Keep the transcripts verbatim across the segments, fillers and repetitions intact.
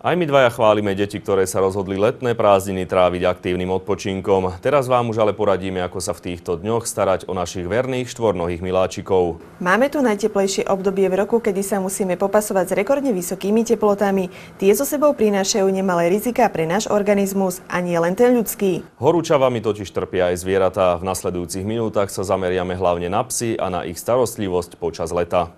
Aj my dvaja chválime deti, ktoré sa rozhodli letné prázdniny tráviť aktívnym odpočinkom. Teraz vám už ale poradíme, ako sa v týchto dňoch starať o našich verných štvornohých miláčikov. Máme tu najteplejšie obdobie v roku, kedy sa musíme popasovať s rekordne vysokými teplotami. Tie so sebou prinášajú nemalé riziká pre náš organizmus, a nie len ten ľudský. Horúčavami totiž trpia aj zvieratá. V nasledujúcich minútach sa zameriame hlavne na psy a na ich starostlivosť počas leta.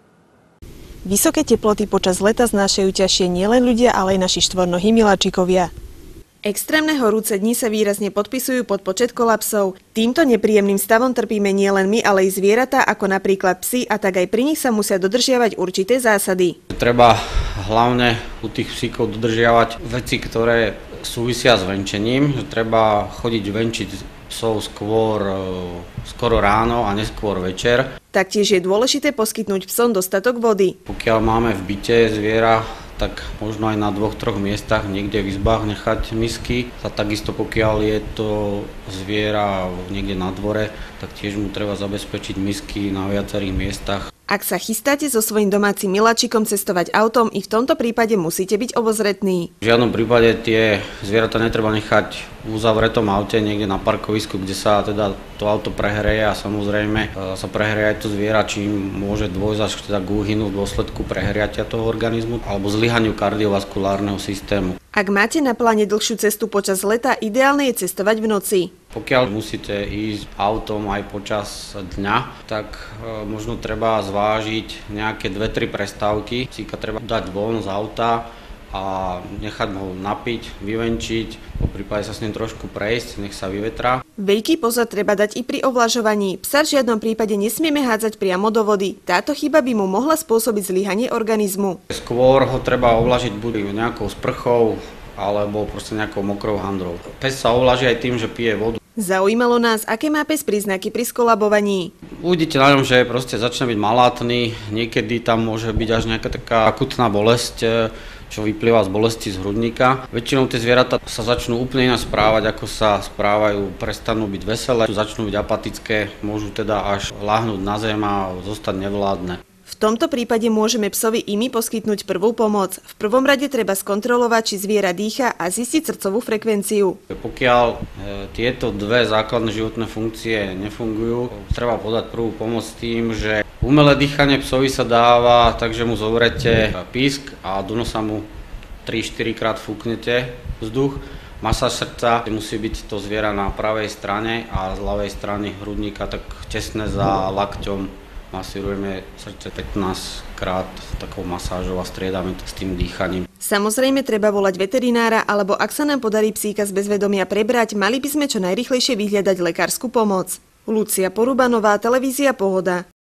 Vysoké teploty počas leta znášajú ťažšie nielen ľudia, ale aj naši štvornohí miláčikovia. Extrémne horúce dni sa výrazne podpisujú pod počet kolapsov. Týmto nepríjemným stavom trpíme nielen my, ale aj zvieratá, ako napríklad psi, a tak aj pri nich sa musia dodržiavať určité zásady. Treba hlavne u tých psíkov dodržiavať veci, ktoré súvisia s venčením. Treba chodiť venčiť psov skôr skoro ráno a neskôr večer. Taktiež je dôležité poskytnúť psom dostatok vody. Pokiaľ máme v byte zviera, tak možno aj na dvoch, troch miestach, niekde v izbách nechať misky. A takisto pokiaľ je to zviera niekde na dvore, tak tiež mu treba zabezpečiť misky na viacerých miestach. Ak sa chystáte so svojím domácim miláčikom cestovať autom, i v tomto prípade musíte byť obozretní. V žiadnom prípade tie zvieratá netreba nechať v uzavretom aute niekde na parkovisku, kde sa teda to auto prehreje a samozrejme sa prehreje aj to zviera, čím môže dôjsť až teda k úhynu v dôsledku prehriatia toho organizmu alebo zlyhaniu kardiovaskulárneho systému. Ak máte na pláne dlhšiu cestu počas leta, ideálne je cestovať v noci. Pokiaľ musíte ísť autom aj počas dňa, tak e, možno treba zvážiť nejaké dve tri prestávky. Psíka treba dať von z auta a nechať ho napiť, vyvenčiť, poprípade sa s ním trošku prejsť, nech sa vyvetrá. Veľký pozor treba dať i pri ovlažovaní. Psa v žiadnom prípade nesmieme hádzať priamo do vody. Táto chyba by mu mohla spôsobiť zlyhanie organizmu. Skôr ho treba ovlažiť buď nejakou sprchou alebo proste nejakou mokrou handrou. Pes sa ovlaží aj tým, že pije vodu. Zaujímalo nás, aké má pes príznaky pri skolabovaní. Uvidíte na ňom, že proste začne byť malátny, niekedy tam môže byť až nejaká taká akutná bolesť, čo vyplýva z bolesti z hrudníka. Väčšinou tie zvieratá sa začnú úplne inak správať, ako sa správajú, prestanú byť veselé, začnú byť apatické, môžu teda až láhnuť na zem a zostať nevládne. V tomto prípade môžeme psovi i my poskytnúť prvú pomoc. V prvom rade treba skontrolovať, či zviera dýcha a zistiť srdcovú frekvenciu. Pokiaľ e, tieto dve základné životné funkcie nefungujú, treba podať prvú pomoc tým, že umelé dýchanie psovi sa dáva, takže mu zoberete písk a do nosa mu tri štyri krát fúknete vzduch. Masáž srdca musí byť to zviera na pravej strane a z ľavej strany hrudníka tak tesne za lakťom. Masírujeme srdce pätnásť krát takou masážou a striedame to s tým dýchaním. Samozrejme treba volať veterinára, alebo ak sa nám podarí psíka z bezvedomia prebrať, mali by sme čo najrýchlejšie vyhľadať lekárskú pomoc. Lucia Porubanová, televízia Pohoda.